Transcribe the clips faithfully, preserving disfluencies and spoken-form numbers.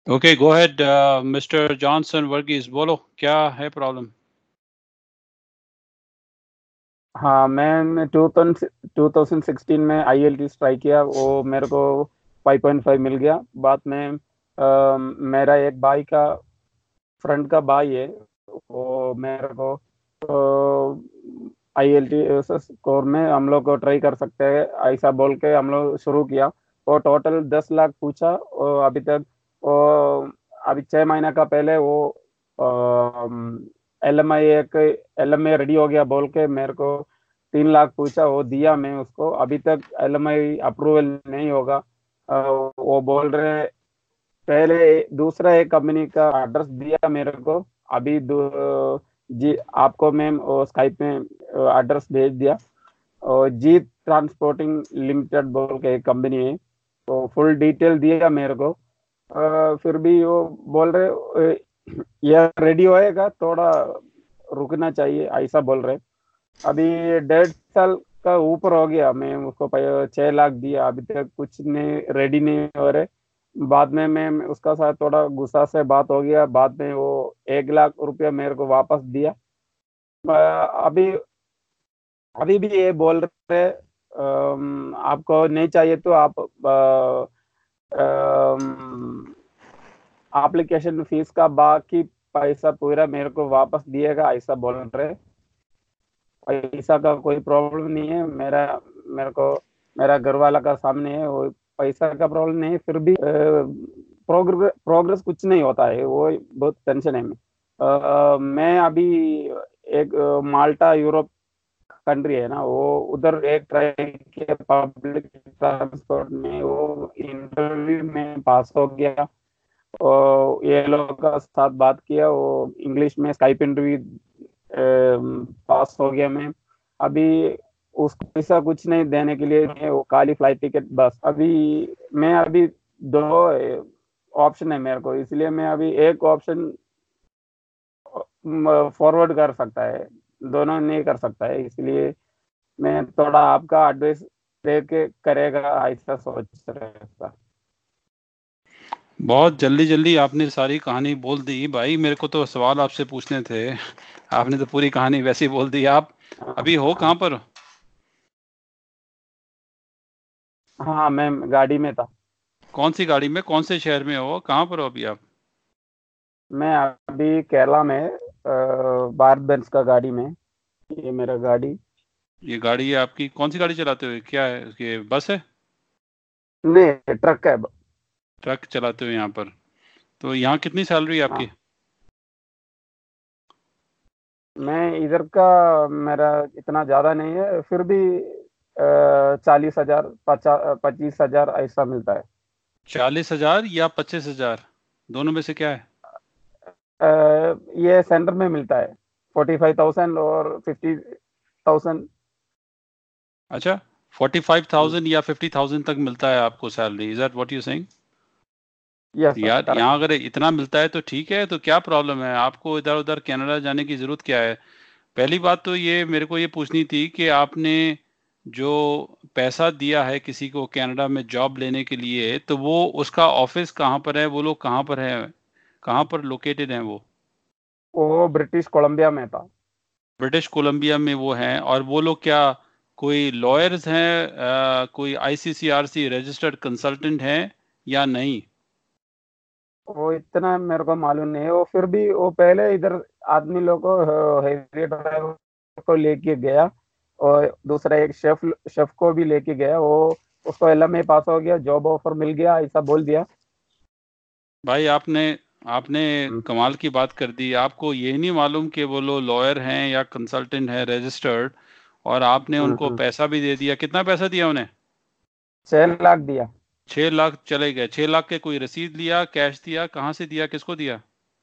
Okay, go ahead mister Johnson Varghese, बोलो क्या है प्रॉब्लम। हाँ, मैं टू थाउजेंड सिक्सटीन में आई एल टी ट्राई किया, वो मेरे को फाइव पॉइंट फाइव मिल गया। बाद में अ, मेरा एक भाई का फ्रेंड का भाई है, वो मेरे को आई एल टी स्कोर में हम लोग को ट्राई कर सकते हैं ऐसा बोल के हम लोग शुरू किया। वो टोटल दस लाख पूछा, और अभी तक वो अभी छह महीना का पहले वो एल एम आई एक एल एम आई रेडी हो गया बोल के मेरे को तीन लाख पूछा, वो दिया मैं उसको। अभी तक एल एम आई अप्रूवल नहीं होगा। अ, वो बोल रहे पहले दूसरा एक कंपनी का एड्रेस दिया मेरे को। अभी दो, जी आपको मैं स्काइप में एड्रेस भेज दिया। और जी ट्रांसपोर्टिंग लिमिटेड बोल के एक कंपनी है, तो फुल डिटेल दिया मेरे को। अ, फिर भी वो बोल रहे अ, यह रेडी होएगा, थोड़ा रुकना चाहिए ऐसा बोल रहे। अभी डेढ़ साल का ऊपर हो गया, मैं उसको पै- छह लाख दिया, अभी तक कुछ नहीं रेडी नहीं हो रहे। बाद में मैं मैं उसका साथ थोड़ा गुस्सा से बात हो गया, बाद में वो एक लाख रुपया मेरे को वापस दिया। अ, अभी अभी भी ये बोल रहे अम, आपको नहीं चाहिए तो आप एप्लीकेशन फीस का बाकी पैसा पूरा मेरे को वापस दिएगा ऐसा बोल रहे। पैसा का कोई प्रॉब्लम नहीं है, मेरा मेरे को मेरा घर वाला का सामने है, वो पैसा का प्रॉब्लम नहीं है। फिर भी प्रोग्रेस प्रोग्रेस कुछ नहीं होता है, वो बहुत टेंशन है। मैं अ, मैं अभी एक अ, माल्टा यूरोप कंट्री है ना, वो उधर एक ट्राई किया पब्लिक ट्रांसपोर्ट में, वो इंटरव्यू में पास हो गया। और ये लोग का साथ बात किया, वो इंग्लिश में स्काइप इंटरव्यू पास हो गया मैं। अभी उसको पैसा कुछ नहीं देने के लिए मैं वो खाली फ्लाइट टिकट बस। अभी मैं अभी दो ऑप्शन है मेरे को, इसलिए मैं अभी एक ऑप्शन फॉरवर्ड कर सकता है, दोनों नहीं कर सकता है। इसलिए मैं थोड़ा आपका एडवाइस दे के करेगा ऐसा सोच रहा था। बहुत जल्दी जल्दी आपने सारी कहानी बोल दी भाई, मेरे को तो सवाल आपसे पूछने थे, आपने तो पूरी कहानी वैसे ही बोल दी। आप अभी हो कहाँ पर? हाँ, मैं गाड़ी में था। कौन सी गाड़ी में, कौन से शहर में हो, कहाँ पर हो अभी आप? मैं अभी केरला में अ, भारत बेंज का गाड़ी में। ये मेरा गाड़ी। ये गाड़ी है आपकी, कौन सी गाड़ी चलाते हो, क्या है ये, बस है? नहीं, ट्रक है। ट्रक चलाते हो यहाँ पर? तो यहाँ कितनी सैलरी है आपकी? हाँ, मैं इधर का मेरा इतना ज्यादा नहीं है, फिर भी चालीस हजार, पचास पच्चीस हजार ऐसा मिलता है। चालीस हजार या पच्चीस हजार, दोनों में से क्या है? अ, ये सेंटर में मिलता है फोर्टी फाइव थाउजेंड और फिफ्टी थाउजेंड। अच्छा, फोर्टी फाइव थाउजेंड या फिफ्टी थाउजेंड तक मिलता है आपको salary, is that what you saying? Yes sir, यार करेक्ट। यहाँ अगर इतना मिलता है तो ठीक है, तो क्या प्रॉब्लम है आपको इधर उधर कनाडा जाने की जरूरत क्या है? पहली बात तो ये मेरे को ये पूछनी थी कि आपने जो पैसा दिया है किसी को कनाडा में जॉब लेने के लिए, तो वो उसका ऑफिस कहाँ पर है, वो लोग कहाँ पर है, कहाँ पर लोकेटेड हैं वो? वो ब्रिटिश कोलंबिया में था। ब्रिटिश कोलंबिया में वो हैं, और वो लोग क्या कोई लॉयर्स हैं, अ, कोई आईसीसीआरसी रजिस्टर्ड कंसल्टेंट हैं या नहीं? वो इतना मेरे को मालूम नहीं है, वो फिर भी वो पहले इधर आदमी लोग को हेवी ड्राइवर को लेके गया, और दूसरा एक शेफ शेफ को भी लेके गया। वो उसको एल एम ए पास हो गया, जॉब ऑफर मिल गया ऐसा बोल दिया। भाई आपने आपने हम्म, कमाल की बात कर दी। आपको ये नहीं मालूम कि वो लोग लॉयर हैं या कंसल्टेंट हैं रजिस्टर्ड, और आपने हम्म, उनको हम्म। पैसा भी दे दिया? कितना पैसा दिया उन्हें? छह लाख दिया। छह लाख चले गए? छह लाख के कोई रसीद लिया, कैश दिया, कहाँ से दिया, किसको दिया?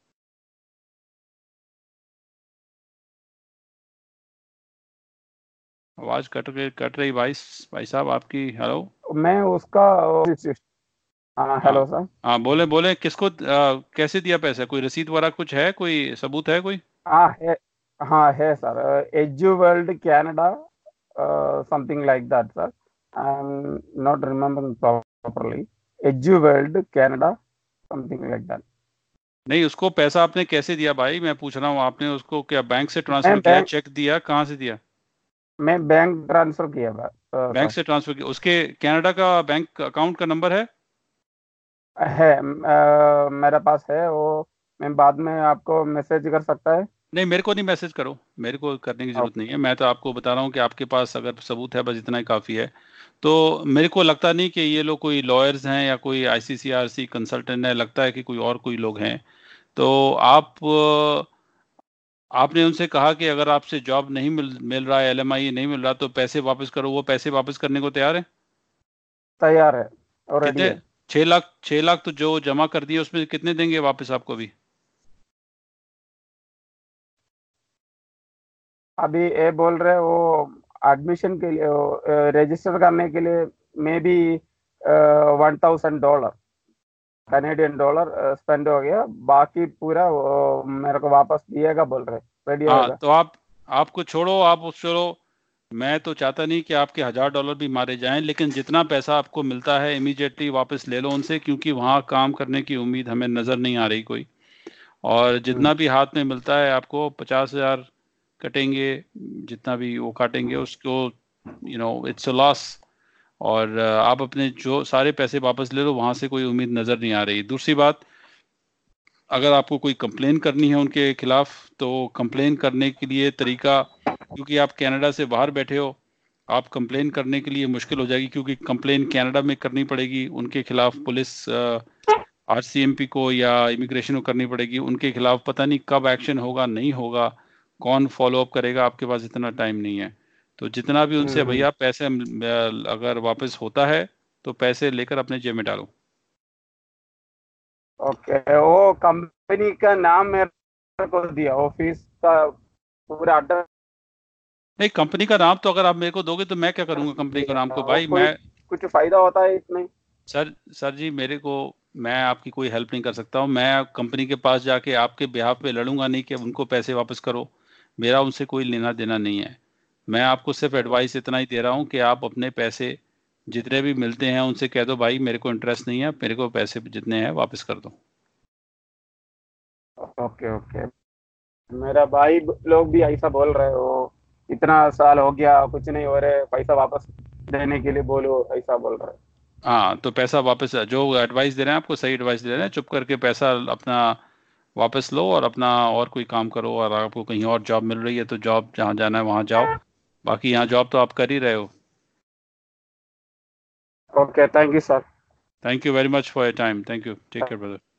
आवाज कट रही कट रही भाई, भाई साहब आपकी। हेलो? मैं उसका हाँ, हाँ हेलो सर। हाँ, बोले बोले किसको, अ, कैसे दिया पैसा, कोई रसीद वगैरह कुछ है, कोई सबूत है कोई? हाँ है। हाँ है sir, edu world Canada, something like that sir. I am not remembering properly. Edu world Canada, something like that. नहीं, उसको पैसा आपने कैसे दिया भाई, मैं पूछ रहा हूँ। आपने उसको क्या बैंक से मैं ट्रांसफर किया, बैंक चेक दिया, कहाँ से दिया? मैं बैंक ट्रांसफर किया था बैंक सर। से ट्रांसफर किया। उसके कनाडा का बैंक अकाउंट का नंबर है? है, अ, मेरे पास है वो। मैं बाद में आपको मैसेज कर सकता है। नहीं, मेरे को नहीं मैसेज करो, मेरे को करने की जरूरत नहीं है। मैं तो आपको बता रहा हूँ कि आपके पास अगर सबूत है, बस इतना ही काफ़ी है। तो मेरे को लगता नहीं कि ये लोग कोई लॉयर्स हैं या कोई आईसीसीआरसी कंसल्टेंट है, लगता है कि कोई और कोई लोग हैं। तो आप अ, आपने उनसे कहा कि अगर आपसे जॉब नहीं मिल मिल रहा है, एलएमआई नहीं मिल रहा, तो पैसे वापस करो। वो पैसे वापस करने को तैयार है? तैयार है और रेडी कितने? है। छह लाख? छह लाख तो जो जमा कर दिए उसमें कितने देंगे वापस आपको भी? अभी ये बोल रहे वो एडमिशन के लिए, रजिस्टर करने के लिए, may be one thousand dollar, Canadian dollar spend हो गया। बाकी पूरा वो मेरे को वापस दिएगा बोल रहे। रेडी हाँ, होएगा। तो आप आपको छोड़ो, आप उस चलो। मैं तो चाहता नहीं कि आपके हजार डॉलर भी मारे जाएं, लेकिन जितना पैसा आपको मिलता है इमीडिएटली वापस ले लो उनसे, क्योंकि वहाँ काम करने की उम्मीद हमें नज़र नहीं आ रही कोई। और हम्म। जितना भी हाथ में मिलता है आपको, पचास हजार कटेंगे, जितना भी वो काटेंगे उसको, you know it's a loss. और अ, आप अपने जो सारे पैसे वापस ले लो, वहाँ से कोई उम्मीद नज़र नहीं आ रही। दूसरी बात, अगर आपको कोई कंप्लेन करनी है उनके खिलाफ, तो कंप्लेन करने के लिए तरीका, क्योंकि आप कनाडा से बाहर बैठे हो, आप कंप्लेन करने के लिए मुश्किल हो जाएगी, क्योंकि कंप्लेन कनाडा में करनी पड़ेगी उनके खिलाफ। पुलिस आरसीएमपी को या इमिग्रेशन को करनी पड़ेगी उनके खिलाफ। पता नहीं कब एक्शन होगा, नहीं होगा, कौन फॉलो अप करेगा, आपके पास इतना टाइम नहीं है। तो जितना भी हम्म। उनसे हम्म। भैया पैसे अ, अगर वापस होता है तो पैसे लेकर अपने जेब में डालो। ओके, वो कंपनी का नाम मेरे को दिया, ऑफिस का पूरा एड्रेस नहीं, कंपनी का नाम तो अगर आप मेरे को दोगे तो मैं क्या करूंगा कंपनी का नाम दिया। को वो भाई? कोई मैं कुछ फायदा होता है इसमें? सर सर जी, मेरे को, मैं आपकी कोई हेल्प नहीं कर सकता हूँ। मैं कंपनी के पास जाके आपके बिहाफ पे लड़ूंगा नहीं कि उनको पैसे वापस करो। मेरा उनसे कोई लेना देना नहीं है। मैं आपको सिर्फ एडवाइस इतना ही दे रहा हूँ कि आप अपने पैसे जितने भी मिलते हैं उनसे कह दो, भाई मेरे को इंटरेस्ट नहीं है, मेरे को पैसे जितने हैं वापस कर दो। Okay okay. मेरा भाई लोग भी ऐसा बोल रहे हो, इतना साल हो गया कुछ नहीं हो रहे, पैसा वापस देने के लिए बोलो, ऐसा बोल रहे। हाँ, तो पैसा वापस, जो एडवाइस दे रहे हैं आपको सही एडवाइस दे रहे हैं। चुप करके पैसा अपना वापस लो और अपना और कोई काम करो। और आपको कहीं और जॉब मिल रही है तो जॉब जहाँ जाना है वहाँ जाओ। बाकी यहाँ जॉब तो आप कर ही रहे हो। Okay, thank you sir. Thank you very much for your time. Thank you, take care brother.